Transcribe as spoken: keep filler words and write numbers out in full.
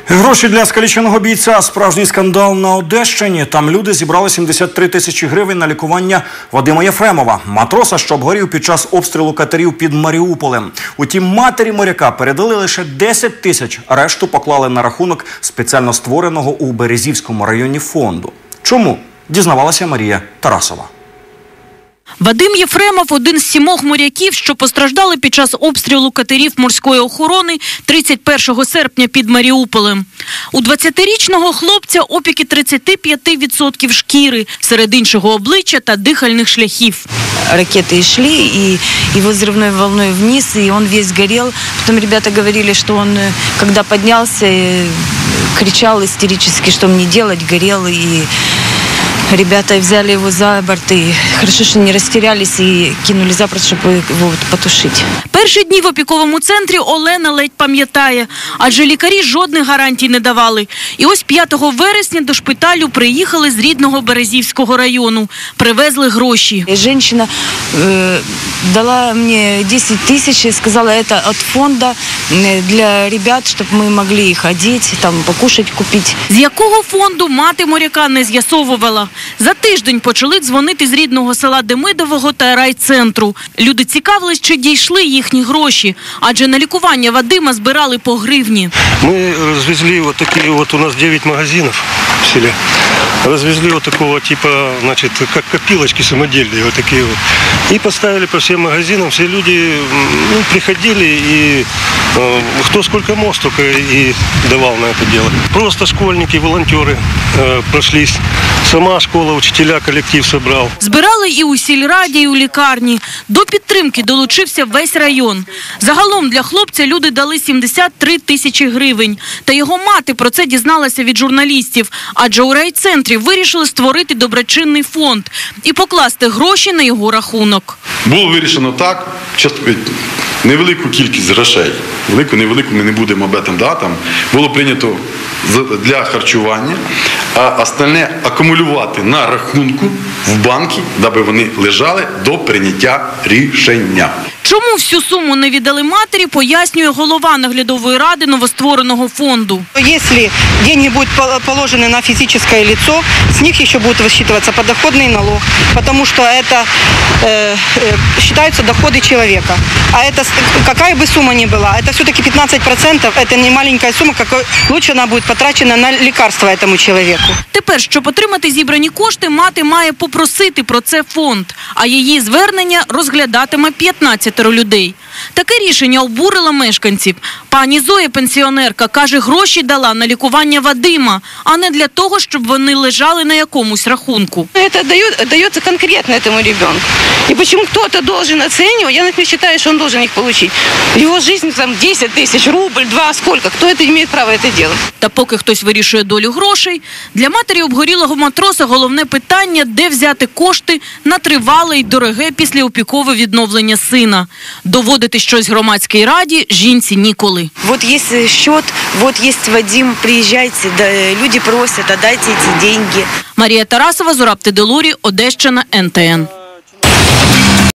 Гроші для скаліченого бійця. Справжній скандал на Одещині. Там люди зібрали сімдесят три тисячі гривень на лікування Вадима Єфремова, матроса, що обгорів під час обстрілу катерів під Маріуполем. Утім, матері моряка передали лише десять тисяч, а решту поклали на рахунок спеціально створеного у Березівському районі фонду. Чому? Дізнавалася Марія Тарасова. Вадим Єфремов – один з сімох моряків, що постраждали під час обстрілу катерів морської охорони тридцять першого серпня під Маріуполем. У двадцятирічного хлопця опіки тридцять п'ять відсотків шкіри, серед іншого обличчя та дихальних шляхів. Ракеты шли, и его взрывной волной вниз, и он весь горел. Потом ребята говорили, что он, когда поднялся, кричал истерически, что мне делать, горел, и ребята взяли его за борт, и хорошо, что не растерялись и кинули за борт, чтобы его потушить. Перші дні в опіковому центрі Олена ледь пам'ятає, адже лікарі жодних гарантій не давали. І ось п'ятого вересня до шпиталю приїхали з рідного Березівського району. Привезли гроші. Женщина э, дала мне десять тысяч и сказала, это от фонда для ребят, чтобы мы могли их одеть, там, покушать купить. З якого фонду мати моряка не з'ясовувала. За тиждень почали дзвонити з рідного села Демидового та райцентру. Люди цікавились, чи дійшли їхні гроші, адже на лікування Вадима збирали по гривні. Ми розвезли вот такі, вот у нас девять магазинів в селі. Развезли вот такого типа, значит, как копилочки самодельные, вот такие вот. И поставили по всем магазинам. Все люди ну, приходили, и э, кто сколько мог, столько и давал на это дело. Просто школьники, волонтеры э, прошлись. Сама школа, учителя, колектив собрав. Збирали і у сільраді, і у лікарні. До підтримки долучився весь район. Загалом для хлопця люди дали сімдесят три тисячі гривень. Та його мати про це дізналася від журналістів. Адже у райцентрі вирішили створити доброчинний фонд і покласти гроші на його рахунок. Було вирішено так, часто невелику кількість грошей, велику, невелику ми не будемо об этом, да, там, було прийнято для харчування, а остальне акумулювати на рахунку в банки, даби вони лежали до прийняття рішення. Чому всю суму не віддали матері, пояснює голова наглядової ради новоствореного фонду. Якщо деньги будуть положені на фізичне лицо, з них ще буде висчитуватися подоходний налог, тому що це э, вважаються доходи чоловіка. А це, яка б сума не була, це все-таки п'ятнадцять відсотків, це не маленька сума, краще вона буде потрачена на лікарства цьому чоловіку. Тепер, щоб отримати зібрані кошти, мати має попросити про це фонд, а її звернення розглядатиме п'ятнадцять людей. Таке рішення обурило мешканців. Пані Зоя, пенсіонерка, каже, гроші дала на лікування Вадима, а не для того, щоб вони лежали на якомусь рахунку. Це дається конкретно цьому ребенку. І чому хтось должен оцінювати, я не вважаю, що він должен їх отримати. Його життя там десять тисяч, рубль, два, скільки, хто це має право це робити? Та поки хтось вирішує долю грошей, для матері обгорілого матроса головне питання, де взяти кошти на тривале й дороге післяопікове відновлення сина. Доводити щось громадській раді жінці ніколи. Вот есть счет, вот есть Вадим, приезжайте, да, люди просят, отдайте эти деньги. Марія Тарасова, Зураб Теделурі, Одещина, ен те ен.